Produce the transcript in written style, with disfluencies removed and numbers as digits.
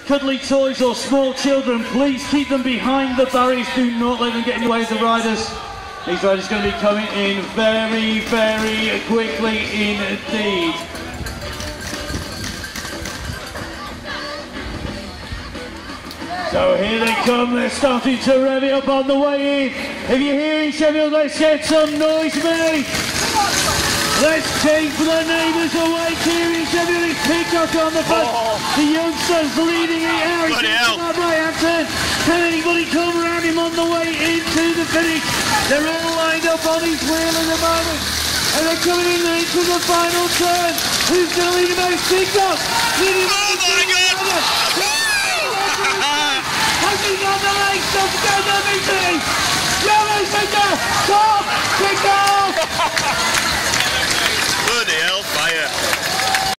cuddly toys or small children, please keep them behind the barriers. Do not let them get in the way of the riders. These riders are going to be coming in very, very quickly indeed. So here they come, they're starting to rev it up on the way in. If you're here in Sheffield, let's get some noise, mate. Let's take the neighbours away here in Sheffield. It's Pidcock on the front. The youngsters leading it out. He's on that right-hand turn. Can anybody come around him on the way into the finish? They're all lined up on his wheel at the moment. And they're coming in into the final turn. Who's going to lead him out? It's Pidcock. Leading him out. Has he got the legs to go to the victory? Yellow's Pidcock! Top! Pidcock!